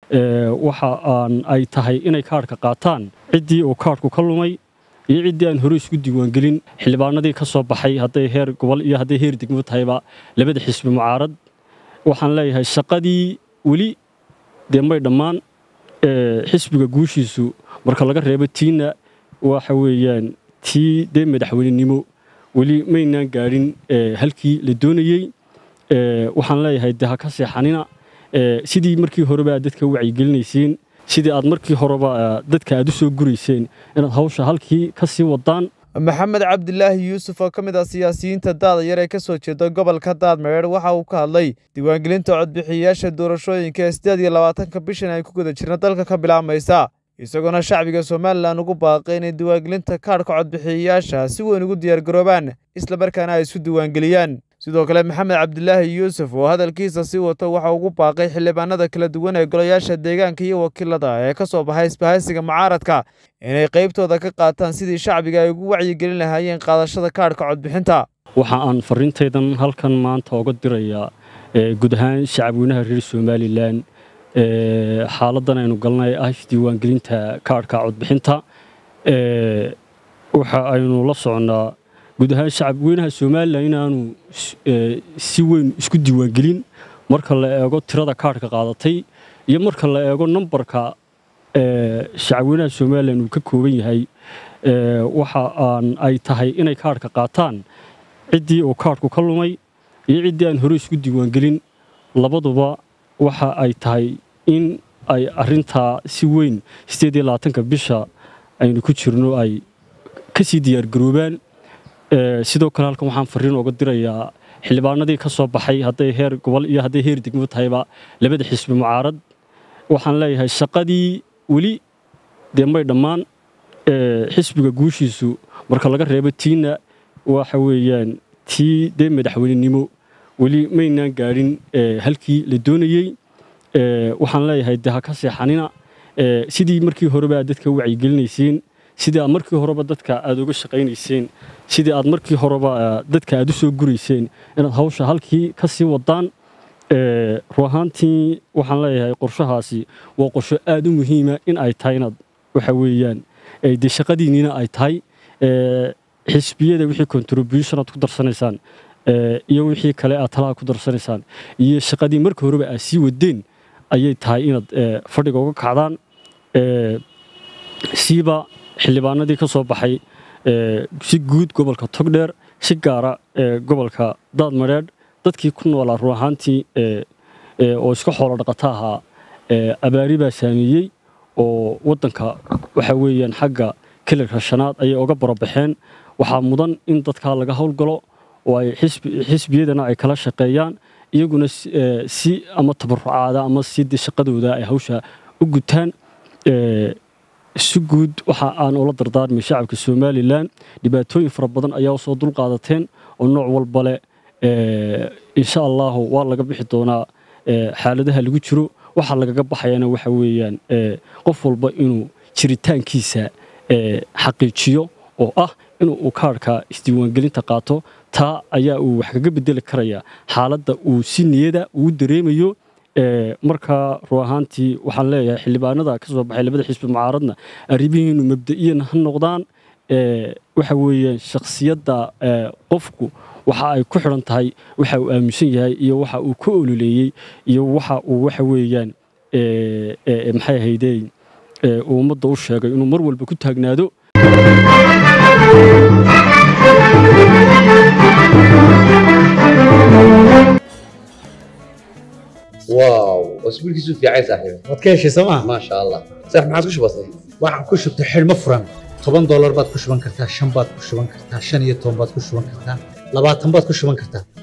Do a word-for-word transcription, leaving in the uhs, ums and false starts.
waxa aan ay tahay inay kaarka qaataan ciddii uu kaarku ka lumay iyo ciddii aan hore isku diiwaangelin xildhibaanadii ka soo baxay hadday heer gobol iyo hadday heer degmo tahayba labada xisbi mucaarad waxaan leeyahay shaqadii weli dee may dhammaan xisbiga guushiisu marka laga reebo tiina waxa weeyaan tii dee madaxweynenimo weli maynaan gaadhin halkii la doonayey waxaan leeyahay dee ha ka seexanina sidii markii horeba aad dadka wacyigelinayseen sidii aad markii horeba dadka aad u soo gurayseen inaad hawsha halkii ka sii wadaan maxamed cabdilaahi yuusuf oo ka mid ah siyaasiyiinta daada yar ee ka soo jeeda gobolka daadmareer waxa uu ka hadlay diiwaangelinta codbixiyayaasha doorashooyinka ee siddeed iyo labaatanka bishan ay ku guda jirna dalka ka bilaabmaysa isagoona shacbiga somalilan ugu baaqay inay diiwaangelinta kaadhka codbixiyayaasha si weyn ugu diyaargaroobaan isla markaana ay isu diiwaangeliyaan sidoo kale maxamed cabdilaahi yuusuf oo hadalkiisa sii wato waxa ugu baaqay xildhibaanada kala duwan ee golayaasha deegaanka iyo wakiilada ee ka soo baxay isbahaysiga mucaaradka inay qaybtooda ka qaataan sidii shacbiga ay ugu wacyigelin lahaayeen qaadashada kaadhka codbixinta waxa aan farriintaydan halkan maanta uga dirayaa guud ahaan shacabweynaha reer somalilan xaaladdan aynu galnay ah isdiiwaangelinta kaadhka codbixinta waxa aynu la soconnaa guud ahaan shacabweynaha somalilan inaanu si weyn isku diiwaangelin marka la eego tirada kaadhka qaadatay iyo marka la eego nambarka shacabweynaha somalilan uu ka kooban yahay waxa aan ay tahay inay kaadhka qaataan ciddii uu kaadhku ka lumay iyo ciddii aan hore isku diiwaangelin labaduba waxa ay tahay in ay arrintaa si weyn siddeed iyo labaatanka bisha aynu ku jirno ay ka sii diyaargaroobaan sidoo kale halkan waxaan farriin uga dirayaa xildhibaanadii ka soo baxay hadday heer gobol iyo hadday heer degmo tahayba labada xisbi mucaarad waxaan leeyahay shaqadii weli dee may dhammaan xisbiga guushiisu marka laga reebo tiina waxa weeyaan tii dee madaxweynenimo weli maynaan gaadhin halkii la doonayey waxaan leeyahay dee ha ka seexanina sidii markii horeba aad dadka wacyigelinayseen sidii aad markii horeba dadka aad uga shaqaynayseen sidii aad markii horeba dadka aad u soo gurayseen inaad hawsha halkii ka sii wadaan ruuhaantii waxaan leeyahay qorshahaasi waa qorsho aad u muhiima in ay tahay inaad waxa weeyaan dee shaqadiinniina ay tahay xisbiyada wixii contribution aad ku darsanaysaan iyo wixii kale aad talaha ku darsanaysaan iyo shaqadii markii horeba aad sii wadeen ayay tahay inaad fadhiga uga kacdaan siiba xildhibaanadii ka soo baxay si guud gobolka togdheer si gaara gobolka daadmareer dadkii ku noolaa run ahaantii oo iska xoolo dhaqata ahaa abaari baa saameeyey oo waddanka waxa weeyaan xagga kilarka shanaad ayay uga barabaxeen waxaa mudan in dadkaa laga howlgalo oo ay xisbiyadana ay kala shaqeeyaan iyaguna si ama tabarucaada ama si shaqadooda ay hawsha u gutaan si guud waxa aan ula dardaarmay shacabka somalilan dhibaatooyin fara badan ayaa u soo dulqaadateen oo nooc walba leh insha allahu waa laga bixi doonaa xaaladaha lagu jiro waxa lagaga baxayana waxa weeyaan qof walba inuu jiritaankiisa xaqiijiyo oo ah inuu kaadhka isdiiwaangelinta qaato taa ayaa uu wax kaga bedeli karaya xaaladda uu si niyada ugu dareemayo markaa run ahaantii waxaan leeyahay xildhibaanada ka soo baxay labada xisbi mucaaradna arrimihiinu mabda'iyan ha noqdaan waxa weeyaan shakhsiyadda qofku waxa ay ku xidhan tahay waxa uu aaminsan yahay iyo waxa uu ka ololeeyey iyo waxa uu waxa weeyaan maxay ahaydeen uu ummadda u sheegay inuu mar walba ku taagnaado واو اسبوعك في عايز صاحبي waad ka heshay sooma ما شاء الله صح ما عاد كش بسيط waxaan ku shubtay xilmo furan toban dollar baad ku shuban kartaa shan baad ku shuban kartaa shan iyo toban baad ku shuban kartaa labaatan baad ku shuban kartaa